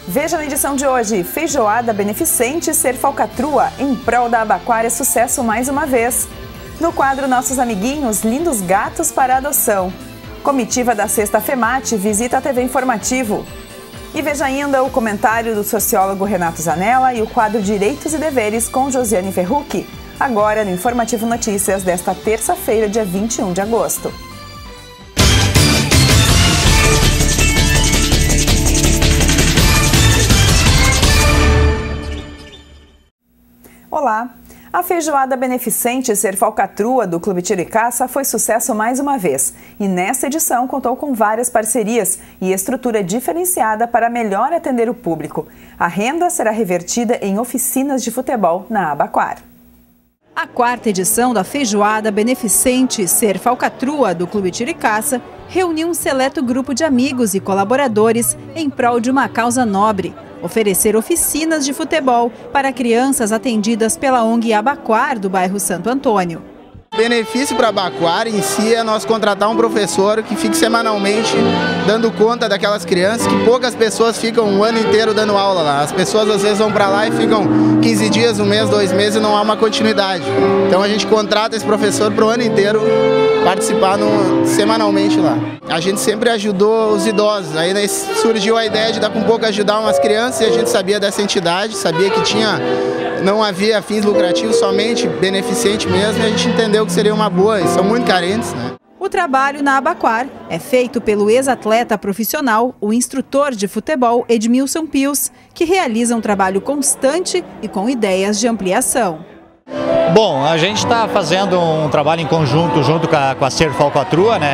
Veja na edição de hoje, feijoada beneficente ser falcatrua em prol da Abaquar é sucesso mais uma vez. No quadro Nossos Amiguinhos, lindos gatos para adoção. Comitiva da Sexta FEMAT visita a TV Informativo. E veja ainda o comentário do sociólogo Renato Zanella e o quadro Direitos e Deveres com Josiane Ferrucchi, agora no Informativo Notícias desta terça-feira, dia 21 de agosto. Olá! A feijoada beneficente Ser Falcatrua do Clube Tiro e Caça foi sucesso mais uma vez e nesta edição contou com várias parcerias e estrutura diferenciada para melhor atender o público. A renda será revertida em oficinas de futebol na Abaquar. A quarta edição da feijoada beneficente Ser Falcatrua do Clube Tiro e Caça reuniu um seleto grupo de amigos e colaboradores em prol de uma causa nobre: oferecer oficinas de futebol para crianças atendidas pela ONG Abaquar do bairro Santo Antônio. O benefício para a Abaquar em si é nós contratar um professor que fique semanalmente dando conta daquelas crianças, que poucas pessoas ficam um ano inteiro dando aula lá. As pessoas às vezes vão para lá e ficam 15 dias, um mês, 2 meses e não há uma continuidade. Então a gente contrata esse professor para o ano inteiro participar semanalmente lá. A gente sempre ajudou os idosos, aí surgiu a ideia de dar com pouco ajudar umas crianças e a gente sabia dessa entidade, sabia que não havia fins lucrativos, somente beneficente mesmo, e a gente entendeu que seria uma boa, e são muito carentes, né? O trabalho na Abaquar é feito pelo ex-atleta profissional, o instrutor de futebol Edmilson Pius, que realiza um trabalho constante e com ideias de ampliação. Bom, a gente está fazendo um trabalho em conjunto junto com a Ser Falcatrua, né?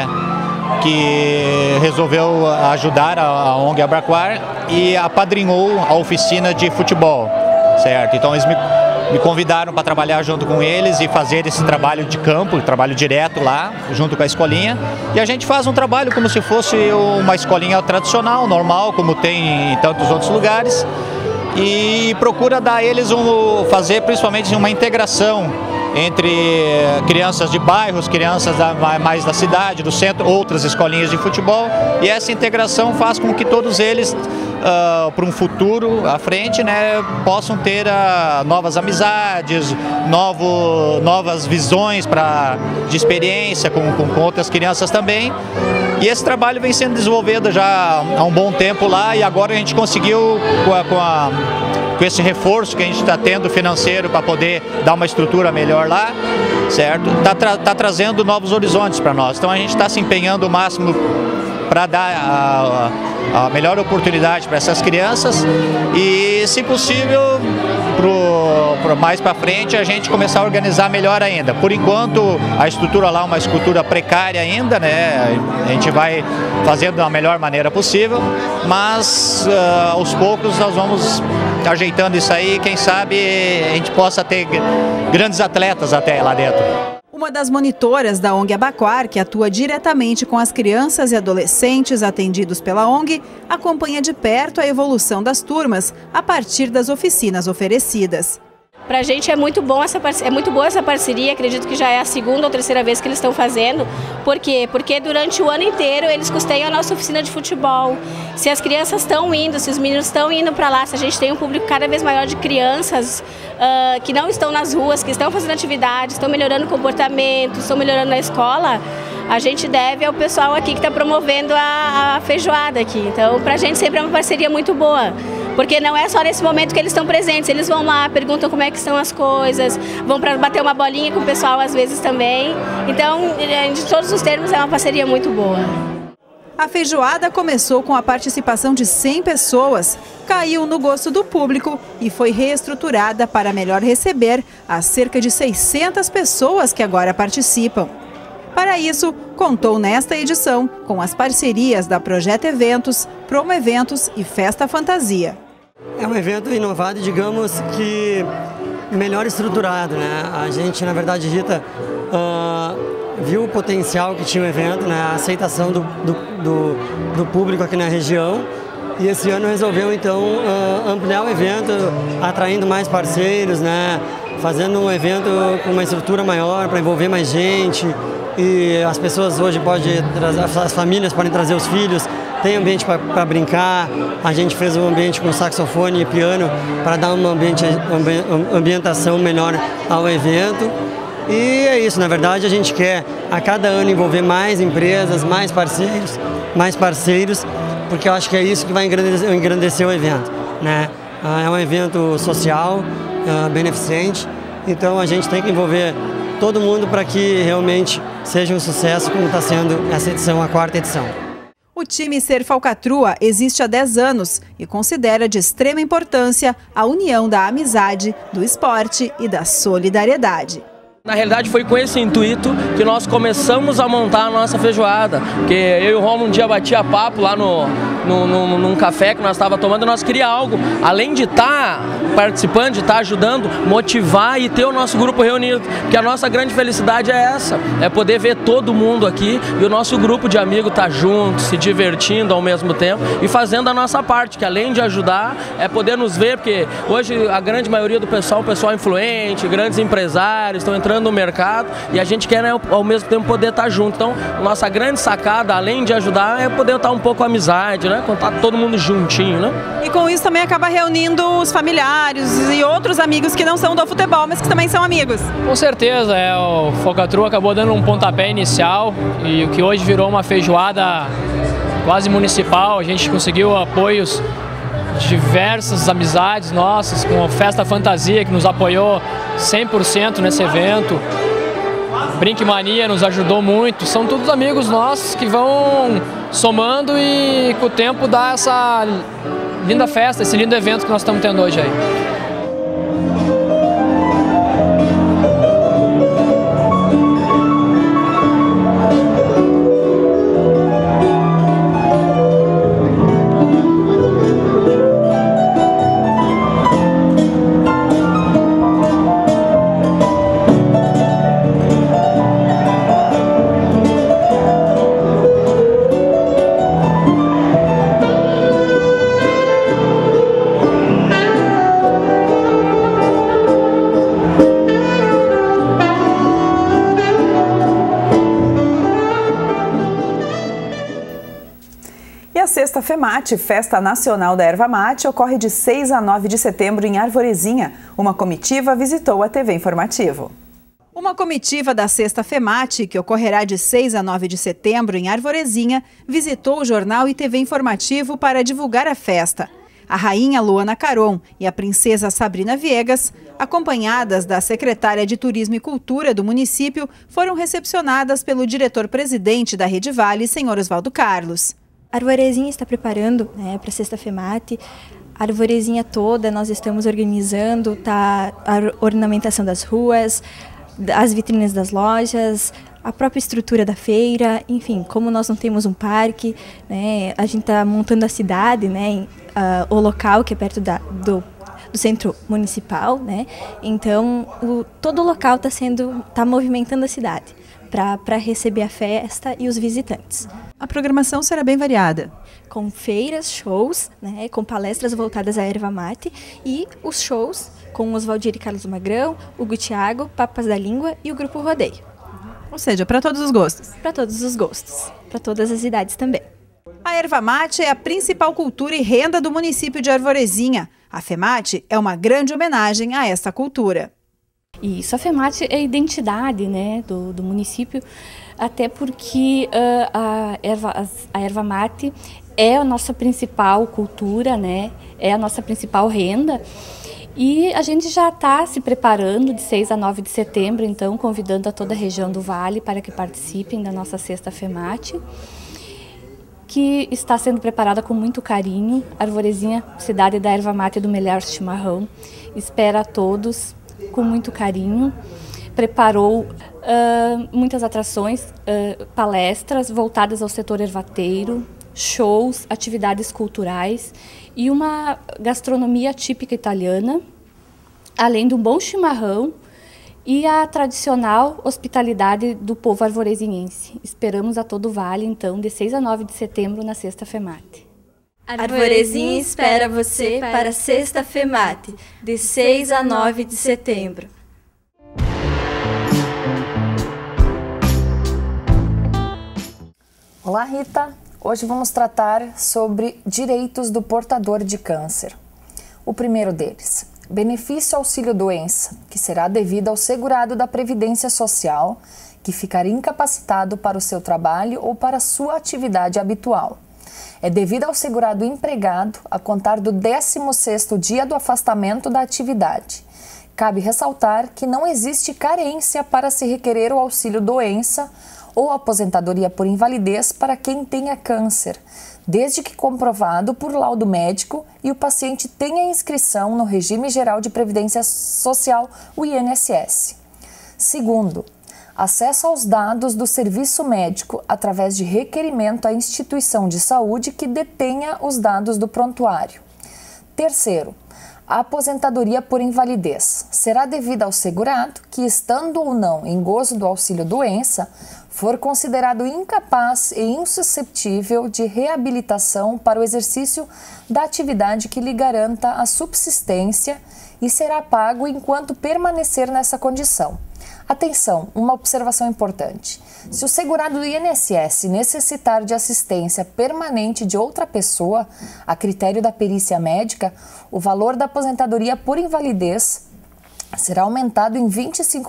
Que resolveu ajudar a ONG Abaquar e apadrinhou a oficina de futebol, certo? Então eles me convidaram para trabalhar junto com eles e fazer esse trabalho de campo, trabalho direto lá, junto com a escolinha. E a gente faz um trabalho como se fosse uma escolinha tradicional, normal, como tem em tantos outros lugares. E procura dar a eles fazer principalmente uma integração entre crianças de bairros, crianças mais da cidade, do centro, outras escolinhas de futebol. E essa integração faz com que todos eles, para um futuro à frente, né, possam ter novas amizades, novas visões de experiência com outras crianças também. E esse trabalho vem sendo desenvolvido já há um bom tempo lá, e agora a gente conseguiu, com esse reforço que a gente está tendo financeiro para poder dar uma estrutura melhor lá, certo? Tá trazendo novos horizontes para nós. Então a gente está se empenhando o máximo para dar a melhor oportunidade para essas crianças e, se possível, mais para frente a gente começar a organizar melhor ainda. Por enquanto a estrutura lá é uma estrutura precária ainda, né? A gente vai fazendo da melhor maneira possível, mas aos poucos nós vamos ajeitando isso aí. Quem sabe a gente possa ter grandes atletas até lá dentro. Uma das monitoras da ONG Abaquar, que atua diretamente com as crianças e adolescentes atendidos pela ONG, acompanha de perto a evolução das turmas a partir das oficinas oferecidas. Para a gente é muito boa essa parceria, acredito que já é a segunda ou terceira vez que eles estão fazendo. Por quê? Porque durante o ano inteiro eles custeiam a nossa oficina de futebol. Se as crianças estão indo, se os meninos estão indo para lá, se a gente tem um público cada vez maior de crianças que não estão nas ruas, que estão fazendo atividades, estão melhorando o comportamento, estão melhorando na escola, a gente deve ao pessoal aqui que está promovendo a feijoada aqui. Então, para a gente sempre é uma parceria muito boa. Porque não é só nesse momento que eles estão presentes, eles vão lá, perguntam como é que estão as coisas, vão para bater uma bolinha com o pessoal às vezes também. Então, de todos os termos, é uma parceria muito boa. A feijoada começou com a participação de 100 pessoas, caiu no gosto do público e foi reestruturada para melhor receber as cerca de 600 pessoas que agora participam. Para isso, contou nesta edição com as parcerias da Projeto Eventos, Promo Eventos e Festa Fantasia. É um evento inovado, digamos que melhor estruturado, né? A gente, na verdade, Rita, viu o potencial que tinha o evento, né? A aceitação do público aqui na região. E esse ano resolveu, então, ampliar o evento, atraindo mais parceiros, né? Fazendo um evento com uma estrutura maior para envolver mais gente. E as pessoas hoje as famílias podem trazer os filhos, tem ambiente para brincar, a gente fez um ambiente com saxofone e piano para dar uma ambientação melhor ao evento. E é isso, na verdade a gente quer a cada ano envolver mais empresas, mais parceiros, porque eu acho que é isso que vai engrandecer o evento, né? É um evento social, beneficente, então a gente tem que envolver todo mundo para que realmente seja um sucesso, como está sendo essa edição, a 4ª edição. O time Ser Falcatrua existe há 10 anos e considera de extrema importância a união da amizade, do esporte e da solidariedade. Na realidade foi com esse intuito que nós começamos a montar a nossa feijoada, porque eu e o Romulo um dia batia papo lá num café que nós estávamos tomando, e nós queríamos algo, além de estar participando, de estar ajudando, motivar e ter o nosso grupo reunido, porque a nossa grande felicidade é essa, é poder ver todo mundo aqui e o nosso grupo de amigos estar junto, se divertindo ao mesmo tempo e fazendo a nossa parte, que além de ajudar, é poder nos ver, porque hoje a grande maioria do pessoal, o pessoal influente, grandes empresários estão entrando no mercado e a gente quer, né, ao mesmo tempo poder estar junto. Então, nossa grande sacada, além de ajudar, é poder estar um pouco a amizade, né? Contar todo mundo juntinho, né? E com isso também acaba reunindo os familiares e outros amigos que não são do futebol, mas que também são amigos. Com certeza, o Falcatrua acabou dando um pontapé inicial e o que hoje virou uma feijoada quase municipal. A gente conseguiu apoios de diversas amizades nossas, com a Festa Fantasia, que nos apoiou 100% nesse evento. Brinque Mania nos ajudou muito. São todos amigos nossos que vão somando e com o tempo dá essa linda festa, esse lindo evento que nós estamos tendo hoje aí. A Sexta FEMAT, Festa Nacional da Erva Mate, ocorre de 6 a 9 de setembro em Arvorezinha. Uma comitiva visitou a TV Informativo. Uma comitiva da Sexta FEMAT, que ocorrerá de 6 a 9 de setembro em Arvorezinha, visitou o jornal e TV Informativo para divulgar a festa. A rainha Luana Caron e a princesa Sabrina Viegas, acompanhadas da secretária de Turismo e Cultura do município, foram recepcionadas pelo diretor-presidente da Rede Vale, senhor Oswaldo Carlos. A Arvorezinha está preparando, né, para a Sexta FEMAT. A Arvorezinha toda nós estamos organizando, tá, a ornamentação das ruas, as vitrines das lojas, a própria estrutura da feira, enfim, como nós não temos um parque, né, a gente está montando a cidade, né, o local que é perto do centro municipal, né, então todo o local está movimentando a cidade para receber a festa e os visitantes. A programação será bem variada. Com feiras, shows, né, com palestras voltadas à erva mate e os shows com Oswaldir e Carlos Magrão, Hugo Thiago, Papas da Língua e o Grupo Rodeio. Ou seja, para todos os gostos. Para todos os gostos, para todas as idades também. A erva mate é a principal cultura e renda do município de Arvorezinha. A FEMAT é uma grande homenagem a essa cultura. Isso, a FEMAT é a identidade, né, do município, até porque a erva mate é a nossa principal cultura, né, é a nossa principal renda. E a gente já está se preparando de 6 a 9 de setembro, então convidando a toda a região do Vale para que participem da nossa Sexta FEMAT, que está sendo preparada com muito carinho. Arvorezinha, cidade da erva mate e do melhor chimarrão, espera a todos com muito carinho, preparou muitas atrações, palestras voltadas ao setor ervateiro, shows, atividades culturais e uma gastronomia típica italiana, além de um bom chimarrão e a tradicional hospitalidade do povo arvorezinhense. Esperamos a todo o Vale, então, de 6 a 9 de setembro na Sexta FEMAT. Arvorezinha espera você para a Sexta FEMAT, de 6 a 9 de setembro. Olá, Rita! Hoje vamos tratar sobre direitos do portador de câncer. O primeiro deles, benefício auxílio-doença, que será devido ao segurado da Previdência Social, que ficará incapacitado para o seu trabalho ou para a sua atividade habitual. É devido ao segurado empregado a contar do 16º dia do afastamento da atividade. Cabe ressaltar que não existe carência para se requerer o auxílio-doença ou aposentadoria por invalidez para quem tenha câncer, desde que comprovado por laudo médico e o paciente tenha inscrição no Regime Geral de Previdência Social, o INSS. Segundo, acesso aos dados do serviço médico através de requerimento à instituição de saúde que detenha os dados do prontuário. Terceiro, a aposentadoria por invalidez será devida ao segurado que, estando ou não em gozo do auxílio-doença, for considerado incapaz e insuscetível de reabilitação para o exercício da atividade que lhe garanta a subsistência e será pago enquanto permanecer nessa condição. Atenção, uma observação importante. Se o segurado do INSS necessitar de assistência permanente de outra pessoa, a critério da perícia médica, o valor da aposentadoria por invalidez será aumentado em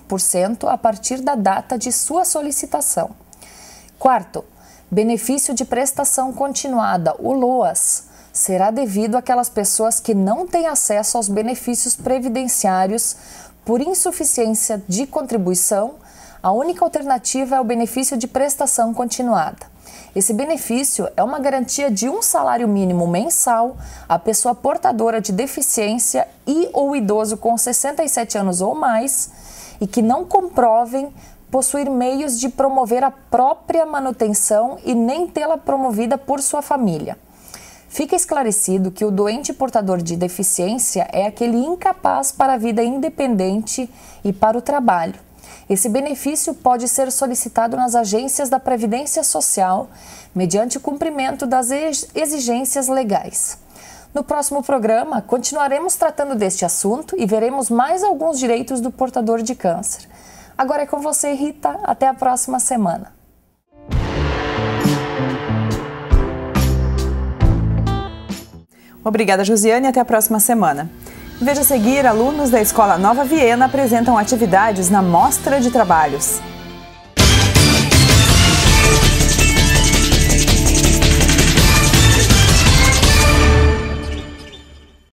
25% a partir da data de sua solicitação. Quarto, benefício de prestação continuada, o LOAS, será devido àquelas pessoas que não têm acesso aos benefícios previdenciários por insuficiência de contribuição. A única alternativa é o benefício de prestação continuada. Esse benefício é uma garantia de um salário mínimo mensal à pessoa portadora de deficiência e ou idoso com 67 anos ou mais e que não comprovem possuir meios de promover a própria manutenção e nem tê-la promovida por sua família. Fica esclarecido que o doente portador de deficiência é aquele incapaz para a vida independente e para o trabalho. Esse benefício pode ser solicitado nas agências da Previdência Social, mediante o cumprimento das exigências legais. No próximo programa, continuaremos tratando deste assunto e veremos mais alguns direitos do portador de câncer. Agora é com você, Rita. Até a próxima semana. Obrigada, Josiane, e até a próxima semana. Veja a seguir, alunos da Escola Nova Viena apresentam atividades na Mostra de Trabalhos.